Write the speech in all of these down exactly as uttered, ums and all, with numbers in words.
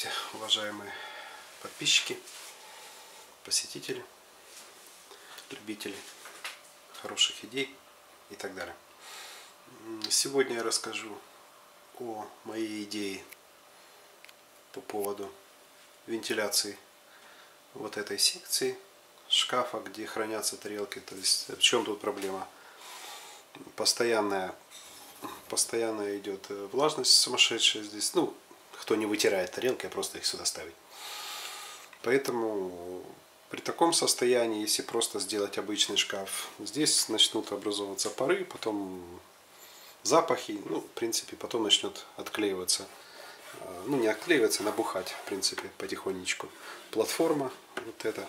Уважаемые подписчики, посетители, любители хороших идей и так далее. Сегодня я расскажу о моей идее по поводу вентиляции вот этой секции шкафа, где хранятся тарелки. То есть в чем тут проблема? Постоянная, постоянно идет влажность сумасшедшая здесь. Ну, кто не вытирает тарелки, а просто их сюда ставит. Поэтому при таком состоянии, если просто сделать обычный шкаф, здесь начнут образовываться пары, потом запахи, ну, в принципе, потом начнет отклеиваться, ну, не отклеиваться, набухать, в принципе, потихонечку. Платформа вот эта.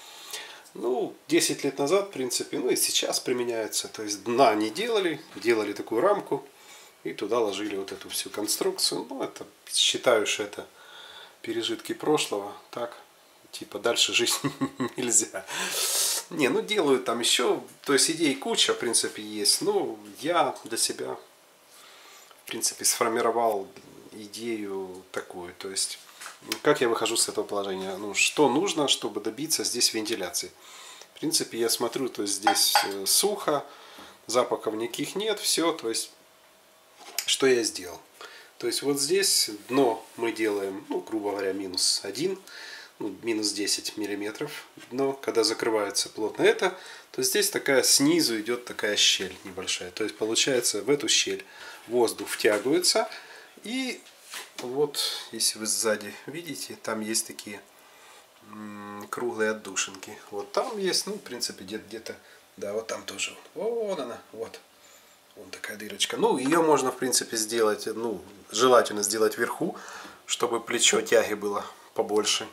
Ну, десять лет назад, в принципе, ну и сейчас применяется. То есть дна не делали, делали такую рамку и туда ложили вот эту всю конструкцию. Ну, это, считаю, что это пережитки прошлого, так, типа дальше жить нельзя. Не, ну делают там еще, то есть идей куча, в принципе, есть. Ну, я для себя, в принципе, сформировал идею такую, то есть, как я выхожу с этого положения, ну, что нужно, чтобы добиться здесь вентиляции. В принципе, я смотрю, то есть здесь сухо, запахов никаких нет, все, то есть, что я сделал. То есть вот здесь дно мы делаем, ну, грубо говоря, минус один, ну, минус десять миллиметров дно. Когда закрывается плотно это, то здесь такая снизу идет такая щель небольшая. То есть получается в эту щель воздух втягивается. И вот, если вы сзади видите, там есть такие круглые отдушинки. Вот там есть, ну, в принципе, где-то, да, вот там тоже. Вот она, вот. Вот такая дырочка. Ну, ее можно, в принципе, сделать, ну, желательно сделать вверху, чтобы плечо тяги было побольше.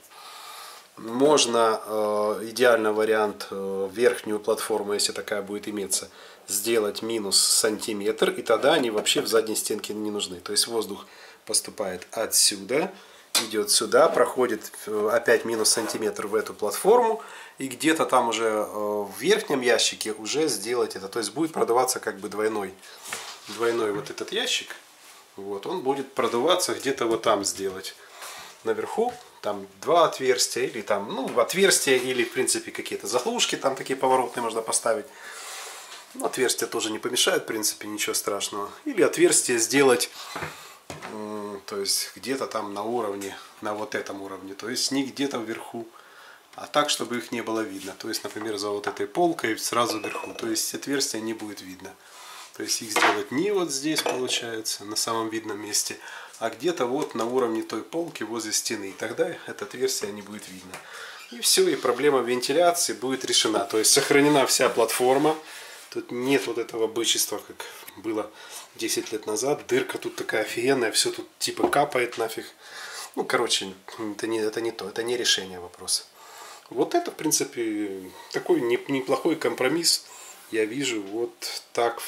Можно, э, идеальный вариант, э, верхнюю платформу, если такая будет иметься, сделать минус сантиметр, и тогда они вообще в задней стенке не нужны. То есть воздух поступает отсюда, идет сюда, проходит опять минус сантиметр в эту платформу, и где-то там уже в верхнем ящике уже сделать это. То есть будет продаваться как бы двойной, двойной вот этот ящик. Вот, он будет продаваться где-то вот там сделать. Наверху там два отверстия, или там, ну, отверстия, или в принципе какие-то заглушки там такие поворотные можно поставить. Ну, отверстия тоже не помешают, в принципе, ничего страшного. Или отверстие сделать, то есть где-то там на уровне, на вот этом уровне, то есть не где-то вверху, а так, чтобы их не было видно. То есть, например, за вот этой полкой сразу вверху, то есть отверстия не будет видно. То есть их сделать не вот здесь, получается, на самом видном месте, а где-то вот на уровне той полки возле стены. И тогда это отверстие не будет видно. И все, и проблема вентиляции будет решена. То есть сохранена вся платформа. Тут нет вот этого бычества, как было десять лет назад. Дырка тут такая офигенная, все тут типа капает нафиг. Ну, короче, это не, это не то, это не решение вопроса. Вот это, в принципе, такой неплохой компромисс. Я вижу вот так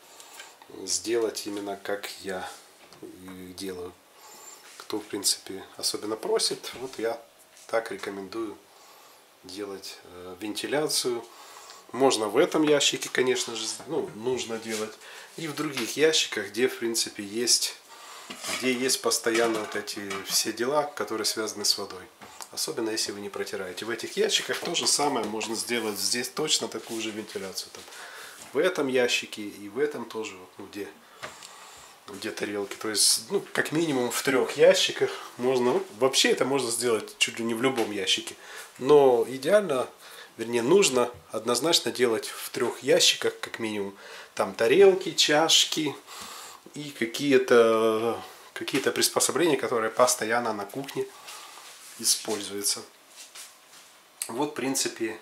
сделать именно как я делаю. Кто, в принципе, особенно просит, вот я так рекомендую делать э, вентиляцию. Можно в этом ящике, конечно же, ну, нужно делать. И в других ящиках, где, в принципе, есть, где есть постоянно вот эти все дела, которые связаны с водой. Особенно, если вы не протираете. В этих ящиках то же самое можно сделать. Здесь точно такую же вентиляцию. Там, в этом ящике и в этом тоже, ну, где, где тарелки. То есть, ну, как минимум в трех ящиках можно. Ну, вообще это можно сделать чуть ли не в любом ящике. Но идеально, вернее, нужно однозначно делать в трех ящиках, как минимум. Там тарелки, чашки и какие-то какие-то приспособления, которые постоянно на кухне используются. Вот, в принципе,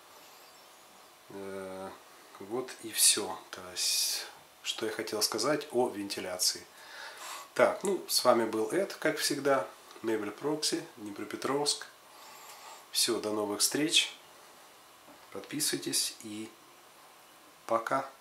э, вот и все. То есть, что я хотел сказать о вентиляции. Так, ну, с вами был Эд, как всегда, Мебель Прокси, Днепропетровск. Все, до новых встреч. Подписывайтесь и пока.